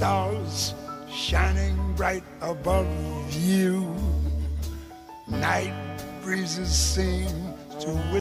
stars shining bright above you. Night breezes seem to whisper